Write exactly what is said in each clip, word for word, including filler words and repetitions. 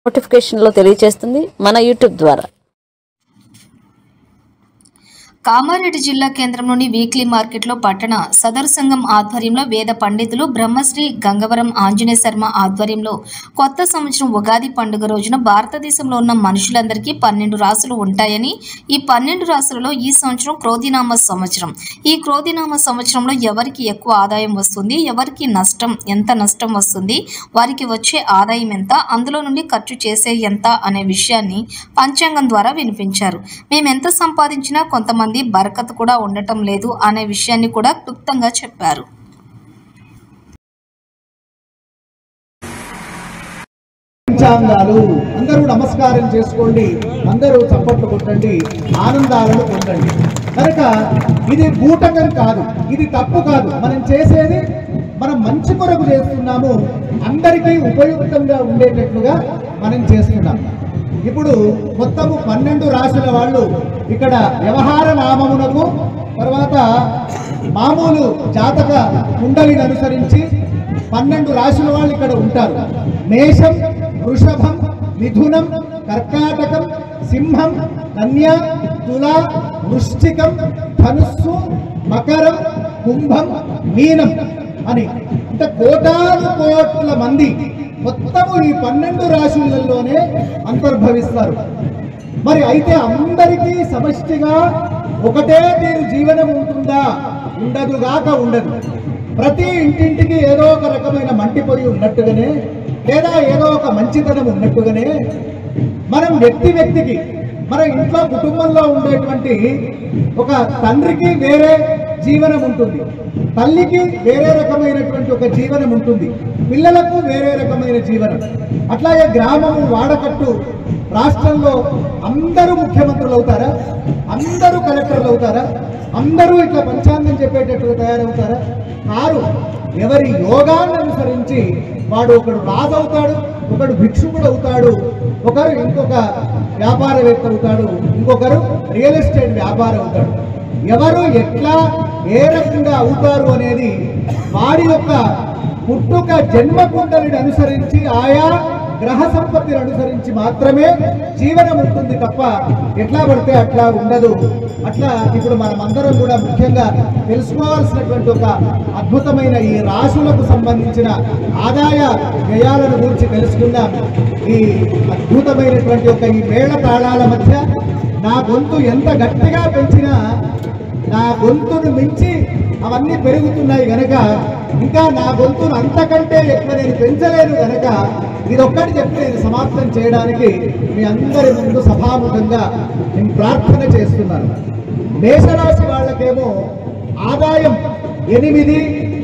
నోటిఫికేషన్లో తెలియజేస్తుంది మన యూట్యూబ్ ద్వారా. కామారెడ్డి జిల్లా కేంద్రంలోని వీక్లీ మార్కెట్లో పట్టణ సదర్ సంఘం ఆధ్వర్యంలో వేద పండితులు బ్రహ్మశ్రీ గంగవరం ఆంజనేయ శర్మ ఆధ్వర్యంలో కొత్త సంవత్సరం ఉగాది పండుగ రోజున భారతదేశంలో ఉన్న మనుషులందరికీ పన్నెండు రాసులు ఉంటాయని, ఈ పన్నెండు రాసులలో ఈ సంవత్సరం క్రోధినామ సంవత్సరం. ఈ క్రోధినామ సంవత్సరంలో ఎవరికి ఎక్కువ ఆదాయం వస్తుంది, ఎవరికి నష్టం, ఎంత నష్టం వస్తుంది, వారికి వచ్చే ఆదాయం ఎంత, అందులో నుండి ఖర్చు చేసే ఎంత అనే విషయాన్ని పంచాంగం ద్వారా వినిపించారు. మేమెంత సంపాదించినా కొంతమంది బరకత్ కూడా ఉండటం లేదు అనే విషయాన్ని కూడా క్లుప్తంగా చెప్పారు. పంచాంగాలు అందరూ నమస్కారం చేసుకోండి, అందరూ చప్పట్లు కొట్టండి, ఆనందాలను పొందండి. కనుక ఇది బూటకం కాదు, ఇది తప్పు కాదు. మనం చేసేది మనం మంచి కొరకు చేస్తున్నాము, అందరికీ ఉపయుక్తంగా ఉండేటట్లుగా మనం చేస్తున్నాం. ఇప్పుడు మొత్తము పన్నెండు రాశుల వాళ్ళు ఇక్కడ వ్యవహార నామమునకు తర్వాత మామూలు జాతక కుండలిని అనుసరించి పన్నెండు రాశుల వాళ్ళు ఇక్కడ ఉంటారు. మేషం, వృషభం, మిథునం, కర్కాటకం, సింహం, కన్యా, తుల, వృశ్చికం, ధనుస్సు, మకరం, కుంభం, మీనం అని అంటే కోటాను కోట్ల మంది మొత్తము ఈ పన్నెండు రాశులలోనే అంతర్భవిస్తారు. మరి అయితే అందరికీ సమష్టిగా ఒకటే తీరు జీవనం ఉంటుందా? ఉండదుగాక ఉండదు. ప్రతి ఇంటింటికి ఏదో ఒక రకమైన మంటిపోయి ఉన్నట్టుగానే లేదా ఏదో ఒక మంచితనం ఉన్నట్టుగానే మనం వ్యక్తి వ్యక్తికి మన ఇంట్లో కుటుంబంలో ఉండేటువంటి ఒక తండ్రికి వేరే జీవనం ఉంటుంది, తల్లికి వేరే రకమైనటువంటి ఒక జీవనం ఉంటుంది, పిల్లలకు వేరే రకమైన జీవనం. అట్లాగే గ్రామము వాడకట్టు రాష్ట్రంలో అందరూ ముఖ్యమంత్రులు అవుతారా? అందరూ కలెక్టర్లు అవుతారా? అందరూ ఇట్లా పంచాంగం చెప్పేటట్టుగా తయారవుతారా? కారు. ఎవరి యోగాన్ని అనుసరించి వాడు ఒకడు రాజు అవుతాడు, ఒకడు భిక్షుకుడు అవుతాడు, ఒకరు ఇంకొక వ్యాపారవేత్త అవుతాడు, ఇంకొకరు రియల్ ఎస్టేట్ వ్యాపారం అవుతాడు. ఎవరు ఎట్లా ఏ రకంగా అవుతారు అనేది వాడి యొక్క పుట్టుక జన్మ కుండలిని అనుసరించి ఆయా గ్రహ సంపత్తిని అనుసరించి మాత్రమే జీవనం ఉంటుంది తప్ప ఎట్లా పడితే అట్లా ఉండదు. అట్లా ఇప్పుడు మనమందరం కూడా ముఖ్యంగా తెలుసుకోవాల్సినటువంటి ఒక అద్భుతమైన ఈ రాశులకు సంబంధించిన ఆదాయ వ్యయాలను గురించి తెలుసుకుందాం. ఈ అద్భుతమైనటువంటి ఒక ఈ మేళ తాళాల మధ్య నా గొంతు ఎంత గట్టిగా పెంచినా నా గొంతును మించి అవన్నీ పెరుగుతున్నాయి గనక ఇంకా నా గొంతును అంతకంటే ఎక్కువ నేను పెంచలేను గనక ఇదొక్కటి చెప్పి నేను సమాప్తం చేయడానికి మీ అందరి ముందు సభాముఖంగా నేను ప్రార్థన చేస్తున్నాను. మేషరాశి వాళ్ళకేమో ఆదాయం ఎనిమిది,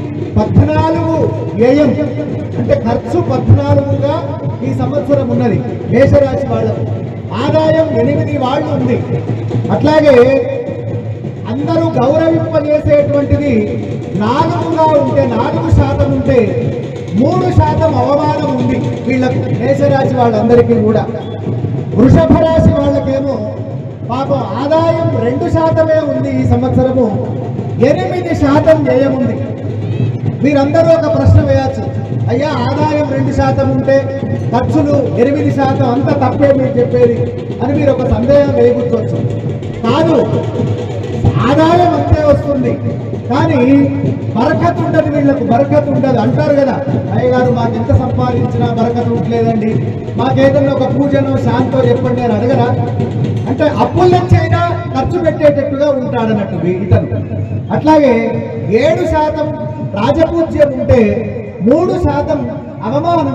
పద్నాలుగు వ్యయం అంటే ఖర్చు పద్నాలుగుగా ఈ సంవత్సరం ఉన్నది. మేషరాశి వాళ్ళకు ఆదాయం ఎనిమిది వాళ్ళు ఉంది. అట్లాగే అందరూ గౌరవింపజేసేటువంటిది నాలుగుగా ఉంటే నాలుగు శాతం ఉంటే మూడు శాతం అవమానం ఉంది వీళ్ళకు, మేషరాశి వాళ్ళందరికీ కూడా. వృషభ రాశి వాళ్ళకేమో పాపం ఆదాయం రెండు శాతమే ఉంది ఈ సంవత్సరము, ఎనిమిది శాతం వ్యయం ఉంది. మీరందరూ ఒక ప్రశ్న వేయచ్చు, అయ్యా ఆదాయం రెండు శాతం ఉంటే ఖర్చులు ఎనిమిది శాతం అంత తప్పే మీరు చెప్పేది అని మీరు ఒక సందేహం వేయకూర్చోవచ్చు. కాదు, ఆదాయం అంతే వస్తుంది కానీ బరకత్ ఉండదు వీళ్ళకు, బరకత్ ఉండదు అంటారు కదా. అయ్యగారు మాకు ఎంత సంపాదించినా బరకత్ ఉండలేదండి, మాకేదన్నా ఒక పూజనో శాంతో చెప్పండి అని అడగరా? అంటే అప్పులు తెచ్చైనా ఖర్చు పెట్టేటట్టుగా ఉంటాడన్నట్టు ఇతను. అట్లాగే ఏడు శాతం రాజపూజ్యం ఉంటే మూడు శాతం అవమానం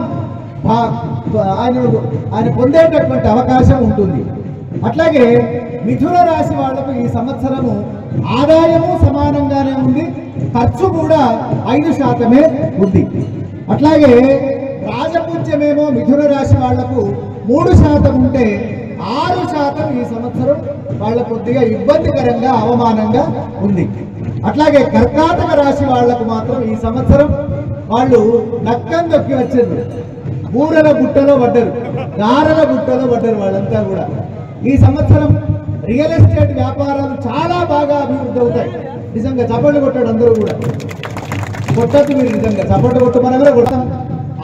ఆయన ఆయన పొందేటటువంటి అవకాశం ఉంటుంది. అట్లాగే మిథున రాశి వాళ్లకు ఈ సంవత్సరము ఆదాయము సమానంగానే ఉంది, ఖర్చు కూడా ఐదు శాతమే ఉంది. అట్లాగే రాజపూజ్యమేమో మిథున రాశి వాళ్లకు మూడు శాతం ఉంటే ఆరు శాతం ఈ సంవత్సరం వాళ్ళ కొద్దిగా ఇబ్బందికరంగా అవమానంగా ఉంది. అట్లాగే కర్కాటక రాశి వాళ్లకు మాత్రం ఈ సంవత్సరం వాళ్ళు నక్కం దొక్కి వచ్చారు, బూరల గుట్టలో పడ్డారు, గారల గుట్టలో పడ్డారు వాళ్ళంతా కూడా. ఈ సంవత్సరం రియల్ ఎస్టేట్ వ్యాపారాలు చాలా బాగా అభివృద్ధి అవుతాయి. నిజంగా చప్పట్లు కొట్టాడు అందరూ కూడా, కొట్టద్దు మీరు, నిజంగా చప్పట్లు కొట్టమని కూడా కొడతాం.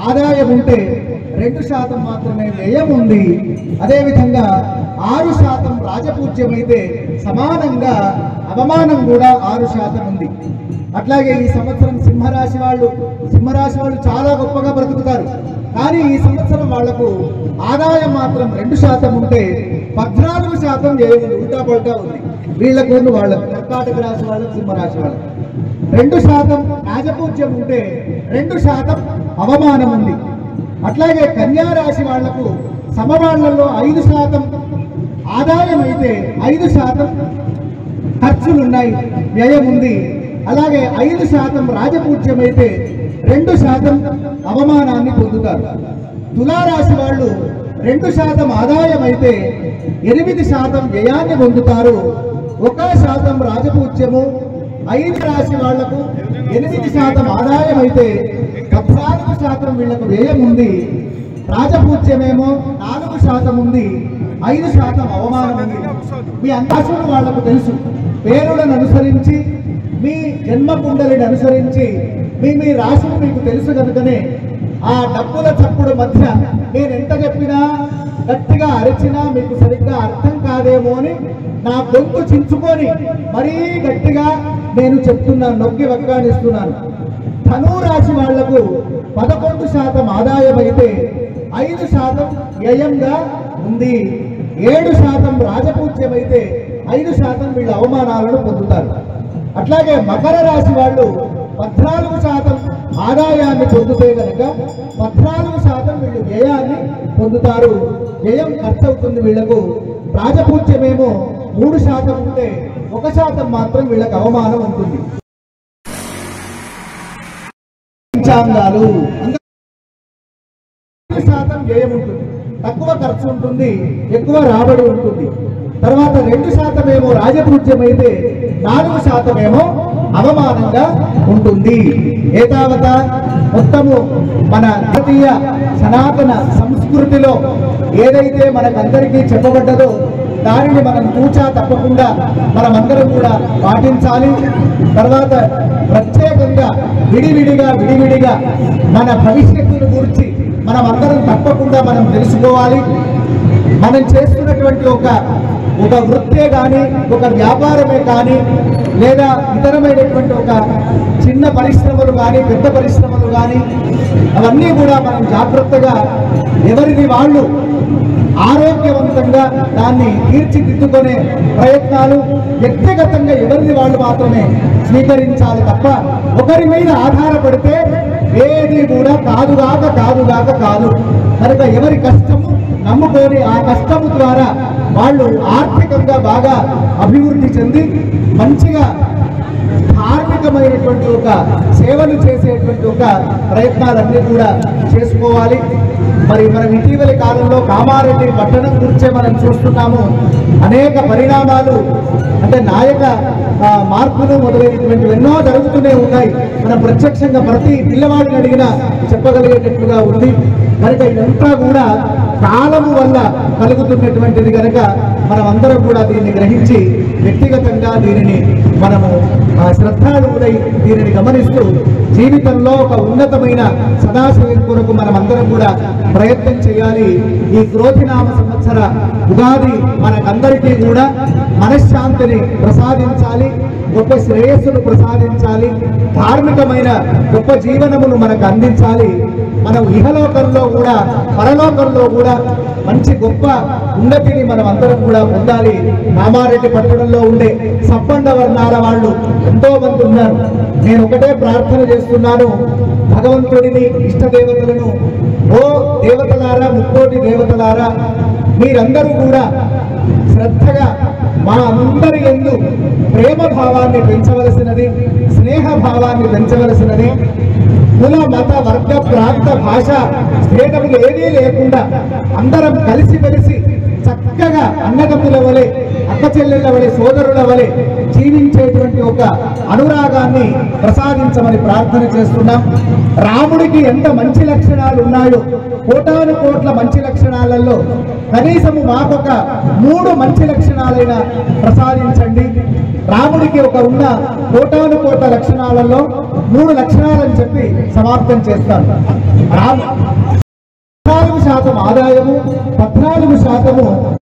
ఆదాయం ఉంటే రెండు శాతం మాత్రమే వ్యయం ఉంది. అదేవిధంగా ఆరు శాతం రాజపూజ్యమైతే సమానంగా అవమానం కూడా ఆరు శాతం ఉంది. అట్లాగే ఈ సంవత్సరం సింహరాశి వాళ్ళు సింహరాశి వాళ్ళు చాలా గొప్పగా బ్రతుకుతారు. కానీ ఈ సంవత్సరం వాళ్లకు ఆదాయం మాత్రం రెండు శాతం ఉంటే పద్నాలుగు శాతం వ్యయం ఉల్టా పల్టా ఉంది. వీళ్ళకు వాళ్ళకు కర్కాటక రాశి వాళ్ళకు సింహరాశి వాళ్ళకు రెండు శాతం రాజపూజ్యం ఉంటే రెండు శాతం అవమానం ఉంది. అట్లాగే కన్యా రాశి వాళ్లకు సమవాళ్లలో ఐదు శాతం ఆదాయం అయితే ఐదు శాతం ఖర్చులున్నాయి, వ్యయం ఉంది. అలాగే ఐదు శాతం రాజపూజ్యం అయితే రెండు శాతం అవమానాన్ని పొందుతారు. తులారాశి వాళ్ళు రెండు శాతం ఆదాయం అయితే ఎనిమిది శాతం వ్యయాన్ని పొందుతారు. ఒక శాతం రాజపూజ్యము. ఐదు రాశి వాళ్లకు ఎనిమిది శాతం ఆదాయం అయితే పద్నాలుగు శాతం వీళ్లకు వ్యయం ఉంది. రాజపూజ్యమేమో నాలుగు శాతం ఉంది, ఐదు శాతం అవమానం ఉంది. మీ అందాసులు వాళ్లకు తెలుసు. పేరులను అనుసరించి మీ జన్మ కుండలిని అనుసరించి మీ మీ రాశులు మీకు తెలుసు కనుకనే ఆ డబ్బుల చప్పుడు మధ్య నేను ఎంత చెప్పినా గట్టిగా అరిచినా మీకు సరిగ్గా అర్థం కాదేమో అని నా గొంతు చించుకొని మరీ గట్టిగా నేను చెప్తున్నాను, నొక్కి వక్కాడిస్తున్నాను. ధను రాశి వాళ్లకు పదకొండు శాతం ఆదాయం అయితే ఐదు శాతం వ్యయంగా ఉంది. ఏడు శాతం రాజపూజ్యం అయితే ఐదు శాతం వీళ్ళ అవమానాలను పొందుతారు. అట్లాగే మకర రాశి వాళ్ళు పద్నాలుగు శాతం ఆదాయాన్ని పొందుతే కనుక పద్నాలుగు శాతం వీళ్ళు వ్యయాన్ని పొందుతారు. వ్యయం ఖర్చు అవుతుంది వీళ్లకు. రాజపూజ్యమేమో మూడు శాతం ఉంటే ఒక శాతం మాత్రం వీళ్ళకి అవమానం ఉంటుంది. పంచాంగాలు శాతం వ్యయం ఉంటుంది, తక్కువ ఖర్చు ఉంటుంది, ఎక్కువ రాబడి ఉంటుంది. తర్వాత రెండు శాతం ఏమో రాజపూజ్యం అయితే నాలుగు శాతం ఏమో అవమానంగా ఉంటుంది. ఏతావత మొత్తము మన భారతీయ సనాతన సంస్కృతిలో ఏదైతే మనకందరికీ చెప్పబడ్డదో దానిని మనం తూచా తప్పకుండా మనమందరం కూడా పాటించాలి. తర్వాత ప్రత్యేకంగా విడివిడిగా విడివిడిగా మన భవిష్యత్తును గురించి మనం అందరం తప్పకుండా మనం తెలుసుకోవాలి. మనం చేస్తున్నటువంటి ఒక ఒక వృత్తే కానీ ఒక వ్యాపారమే కానీ లేదా ఇతరమైనటువంటి ఒక చిన్న పరిశ్రమలు కానీ పెద్ద పరిశ్రమలు కానీ అవన్నీ కూడా మనం జాగ్రత్తగా ఎవరిది వాళ్ళు ఆరోగ్యవంతంగా దాన్ని తీర్చిదిద్దుకునే ప్రయత్నాలు వ్యక్తిగతంగా ఎవరిది వాళ్ళు మాత్రమే స్వీకరించాలి తప్ప ఒకరి మీద ఆధారపడితే ఏది కూడా కాదుగాక కాదుగాక కాదు. కనుక ఎవరి కష్టము నమ్ముకొని ఆ కష్టము ద్వారా వాళ్ళు ఆర్థికంగా బాగా అభివృద్ధి చెంది మంచిగా ధార్మికమైనటువంటి ఒక సేవలు చేసేటువంటి ఒక ప్రయత్నాలన్నీ కూడా చేసుకోవాలి. మరి మనం ఇటీవలి కాలంలో కామారెడ్డి పట్టణం గురించే మనం చూస్తున్నాము. అనేక పరిణామాలు అంటే నాయక మార్పులు మొదలైనటువంటి ఎన్నో జరుగుతూనే ఉన్నాయి. మనం ప్రత్యక్షంగా ప్రతి పిల్లవాడిని అడిగినా చెప్పగలిగేటట్లుగా ఉంది. కనుక ఇదంతా కూడా కాలము వల్ల కలుగుతున్నటువంటిది కనుక మనం అందరం కూడా దీన్ని గ్రహించి వ్యక్తిగతంగా దీనిని మనము శ్రద్ధాళువులై దీనిని గమనిస్తూ జీవితంలో ఒక ఉన్నతమైన సదాశివం కొరకు మనం అందరం కూడా ప్రయత్నం చేయాలి. ఈ క్రోధినామ సంవత్సర ఉగాది మనకందరికీ కూడా మనశ్శాంతిని ప్రసాదించాలి, గొప్ప శ్రేయస్సును ప్రసాదించాలి, ధార్మికమైన గొప్ప జీవనమును మనకు అందించాలి. మనం ఇహలోకంలో కూడా పరలోకంలో కూడా మంచి గొప్ప ఉన్నతిని మనం అందరం కూడా పొందాలి. కామారెడ్డి పట్టణంలో ఉండే సప్పండ వర్ణాల వాళ్ళు ఎంతో మంది ఉన్నారు. నేను ఒకటే ప్రార్థన చేస్తున్నాను, భగవంతుడిని ఇష్టదేవతలను, ఓ దేవతలారా, ముక్కోటి దేవతలారా, మీరందరూ కూడా శ్రద్ధగా మా అందరి యందు ప్రేమ భావాన్ని పెంచవలసినది, స్నేహ భావాన్ని పెంచవలసినది. కుల మత వర్గ ప్రాంత భాష భేదములు ఏదీ లేకుండా అందరం కలిసిమెలిసి చక్కగా అన్నదమ్ముల వలె అక్క చెల్లెళ్ళ వలె సోదరుల వలె జీవించేటువంటి ఒక అనురాగాన్ని ప్రసాదించమని ప్రార్థన చేస్తున్నాం. రాముడికి ఎంత మంచి లక్షణాలు ఉన్నాయో కోటాను కోట్ల మంచి లక్షణాలలో కనీసము మాకొక మూడు మంచి లక్షణాలైనా ప్రసాదించండి. రాముడికి ఒక ఉన్న కోటాను కోట్ల లక్షణాలలో మూడు లక్షణాలని చెప్పి సమాప్తం చేస్తాను. రాము పద్నాలుగు శాతం ఆదాయము, పద్నాలుగు శాతము